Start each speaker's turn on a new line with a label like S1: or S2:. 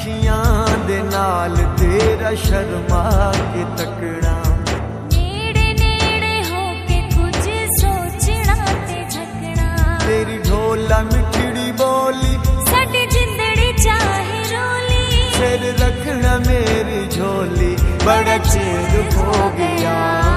S1: अखियां दे नाल तेरा शर्मा के तकड़ा,
S2: नेड़े नेड़े होके कुछ सोचना ते झकना।
S1: तेरी ढोला मिठड़ी बोली
S2: साडी जिंदड़ी चाहे रोली,
S1: सिर रखना मेरी झोली, बड़ा चेर हो गया।